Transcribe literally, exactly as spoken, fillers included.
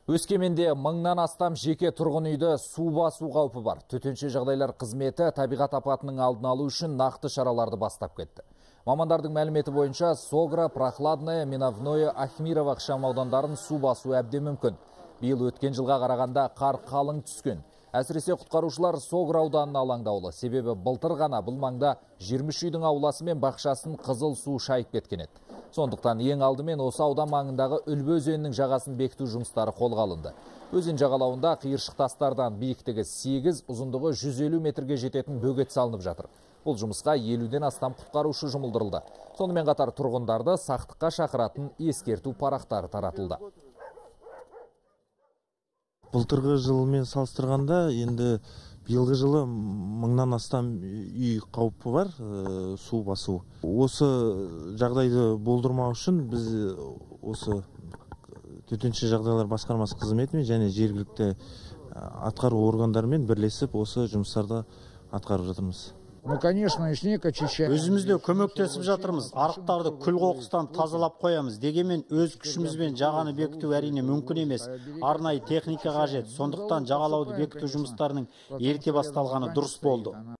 Өскеменде мыңнан астам жеке тұрғын үйді су басу қаупі бар. Төтенше жағдайлар қызметі табиғат апатының алдын алу үшін нақты шараларды бастап кетті. Мамандардың мәліметі бойынша Согра, Прохладное, Миновное, Ахмирова ықшамаудандарын су басу әбден мүмкін. Биыл өткен жылға қарағанда қар қалың түскен. Әсіресе құтқарушылар Согра ауданына алаңдаулы. Себебі былтыр ғана бұл маңда жиырма үш үйдің ауласы мен бақшасын қызыл су шайып кеткен еді. Сондықтан ең алдымен осы аудан маңындағы Үлбі өзенінің жағасын бекіту жұмыстары қолға алынды. Өзен жағалауында қиыршық тастардан биіктігі сегіз, ұзындығы жүз елу метрге жететін бөгет салынып жатыр. Бұл жұмысқа елуден астам құтқарушы жұмылдырылды. Сонымен қатар тұрғындарды сақтыққа шақыратын ескерту парақтары таратылды. Былтырғы жылмен салыстырғанда енді биылғы жылы мыңнан астам үй қаупі бар, су басу. Осы жағдайды болдырмау үшін біз осы төтенше жағдайлар басқармасы қызметімен және жергілікті атқару органдарымен бірлесіп осы жұмыстарды атқарып жатырмыз. Ну, конечно, снег очищаем. Өзімізде көмектесіп жатырмыз. Арықтарды күл қоқыстан тазалап қоямыз. Дегенмен өз күшімізбен жағаны бекіту әрине мүмкін емес. Арнайы техника қажет. Сондықтан жағалауды бекіту жұмыстарының ерте басталғаны дұрыс болды.